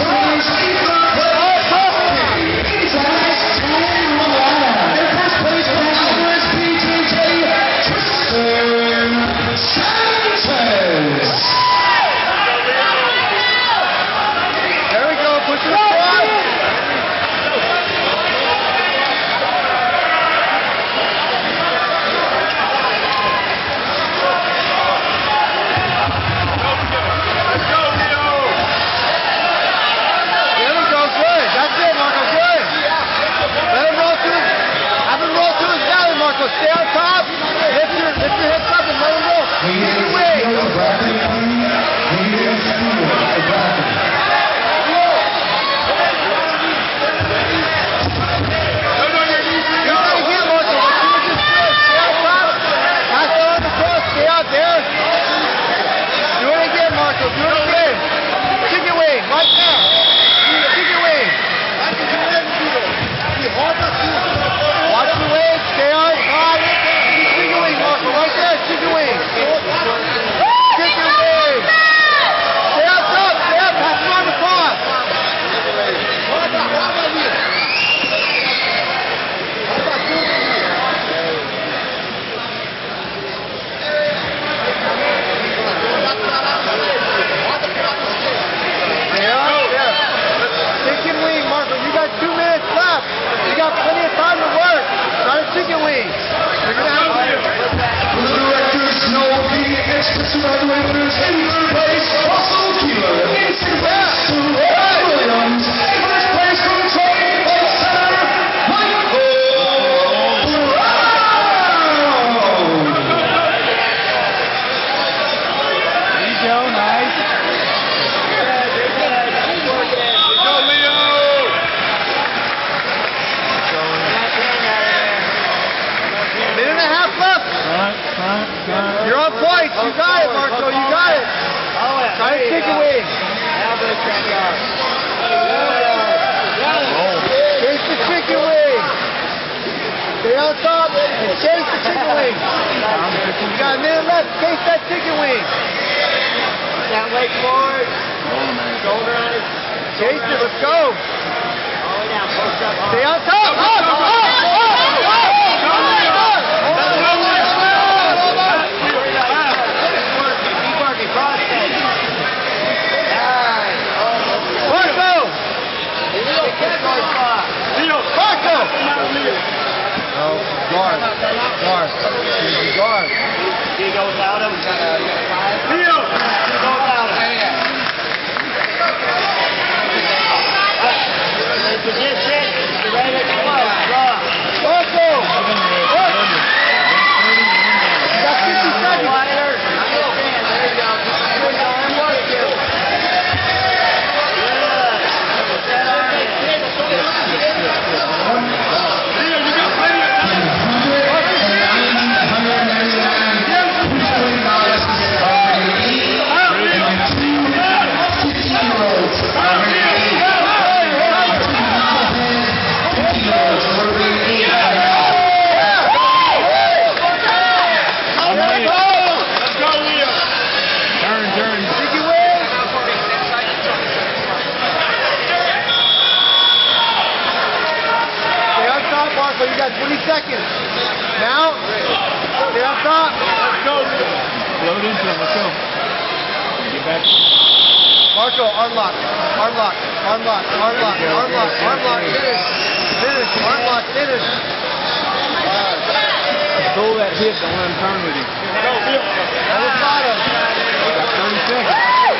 Stay on top. Lift your hips up and let him roll. Use your weight. Stay out there. Do it again, Marco. Do it again. Chicken wing. Right now. Chicken wing. Watch the leg. Stay on. Chicken wing, Marco. Right there. Chicken wing. Chicken wing. Stay on top. Stay up. Pass him on the cross. Chicken wing, Marco. You got 2 minutes left. You got plenty of time to work. Try a chicken wing. You're going to have to. The directors, Noel P. Experts evaluators in third place. Russell Keeler. In second place, Ray Williams. In first place from Troy Old Center, Michael Brown. There you go. Nice. You're on points. You got it, Marco. You got it. Try to take away. Chase the chicken wing. Stay on top and chase the chicken wing. You got a minute left. Chase that chicken wing. That leg forward. Shoulder on it. Chase it. Let's go. Stay on top. Up, up, up. Guard. He goes out of him. Leo! He goes out of him. Position. You're ready to close. Draw. Marco! You got 50 seconds. Wider. There you go. Good arm work, you. Marco, you got 20 seconds. Now, stay on top. Let's go. Load into him. Let's go. Get back. Marco, unlock. Unlock. Unlock. Unlock. Unlock. Unlock. Finish. Finish. Unlock. Finish. Control that hip. Don't let him turn with you. Go, Bill. Other bottom. 30 seconds.